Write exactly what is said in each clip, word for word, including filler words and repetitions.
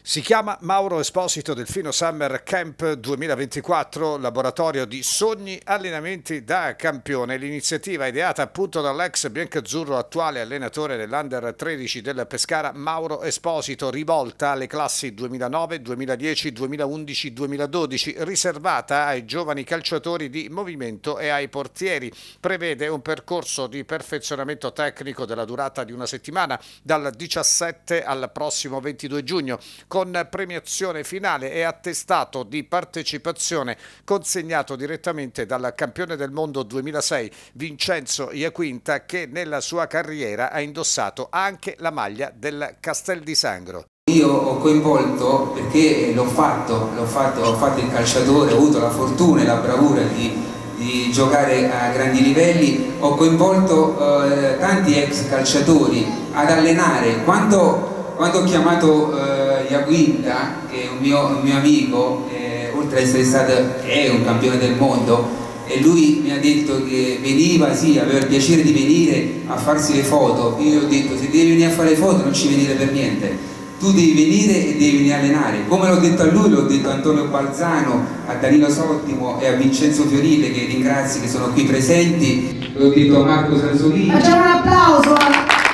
Si chiama Mauro Esposito Delfino Summer Camp duemilaventiquattro, laboratorio di sogni, allenamenti da campione. L'iniziativa ideata appunto dall'ex biancazzurro, attuale allenatore dell'Under tredici del Pescara, Mauro Esposito, rivolta alle classi duemilanove, duemiladieci, duemilaundici, duemiladodici, riservata ai giovani calciatori di movimento e ai portieri. Prevede un percorso di perfezionamento tecnico della durata di una settimana, dal diciassette al prossimo ventidue giugno, con premiazione finale e attestato di partecipazione consegnato direttamente dal campione del mondo duemilasei Vincenzo Iaquinta, che nella sua carriera ha indossato anche la maglia del Castel di Sangro. Io ho coinvolto, perché l'ho fatto, l'ho fatto, ho fatto il calciatore, ho avuto la fortuna e la bravura di, di giocare a grandi livelli, ho coinvolto eh, tanti ex calciatori ad allenare. Quando, quando ho chiamato eh, Iaquinta, che è un mio, un mio amico, eh, oltre ad essere stato, è un campione del mondo, e lui mi ha detto che veniva, sì, aveva il piacere di venire a farsi le foto. Io gli ho detto: se devi venire a fare le foto non ci venire per niente, tu devi venire e devi venire a allenare. Come l'ho detto a lui, l'ho detto a Antonio Balzano, a Danilo Sottimo e a Vincenzo Fiorile, che ringrazio, che sono qui presenti, l'ho detto a Marco Sansolini. Facciamo un applauso a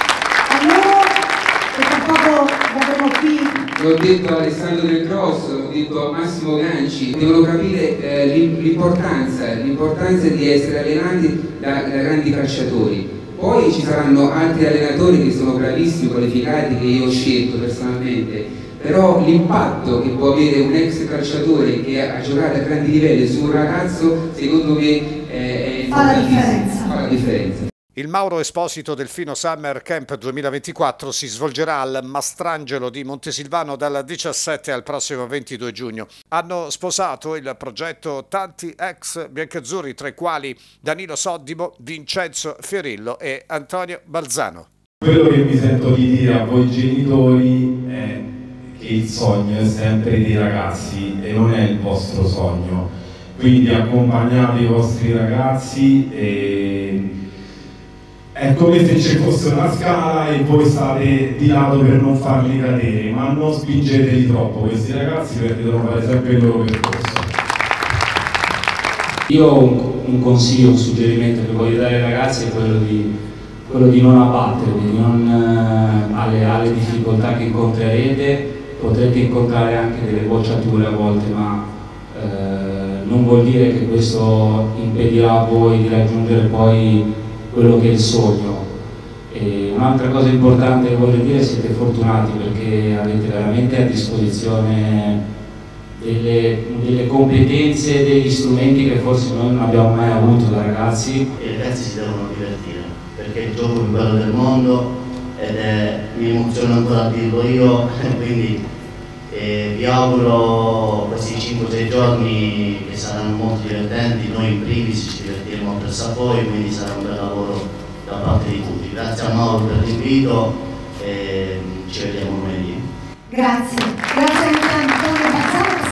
loro, che tra poco avremo qui. L'ho detto a Alessandro Del Grosso, l'ho detto a Massimo Ganci. Devono capire eh, l'importanza l'importanza di essere allenati da, da grandi calciatori. Poi ci saranno altri allenatori che sono bravissimi, qualificati, che io ho scelto personalmente, però l'impatto che può avere un ex calciatore che ha giocato a grandi livelli su un ragazzo, secondo me eh, è importantissimo, fa la differenza. Il Mauro Esposito Delfino Summer Camp duemilaventiquattro si svolgerà al Mastrangelo di Montesilvano dal diciassette al prossimo ventidue giugno. Hanno sposato il progetto tanti ex biancazzurri, tra i quali Danilo Sottimo, Vincenzo Fiorillo e Antonio Balzano. Quello che mi sento di dire a voi genitori è che il sogno è sempre dei ragazzi e non è il vostro sogno. Quindi accompagnate i vostri ragazzi e è come se ci fosse una scala e voi state di lato per non farli cadere, ma non spingeteli troppo questi ragazzi, perché devono fare sempre il loro percorso. Io ho un, un consiglio, un suggerimento che voglio dare ai ragazzi è quello di, quello di non abbattervi, di non, eh, alle, alle difficoltà che incontrerete. Potrete incontrare anche delle bocciature a volte, ma eh, non vuol dire che questo impedirà a voi di raggiungere poi quello che è il sogno. Un'altra cosa importante che voglio dire: siete fortunati perché avete veramente a disposizione delle, delle competenze, degli strumenti che forse noi non abbiamo mai avuto da ragazzi. I ragazzi si devono divertire, perché il gioco è più bello del mondo ed è, mi emoziona ancora a dirlo io, quindi eh, vi auguro questi cinque sei giorni che saranno molto divertenti. Noi in primis ci divertiremo presso a voi, quindi sarà un bel lavoro da parte di tutti. Grazie a Mauro per l'invito e ci vediamo lunedì. Grazie, grazie anche a Antonio.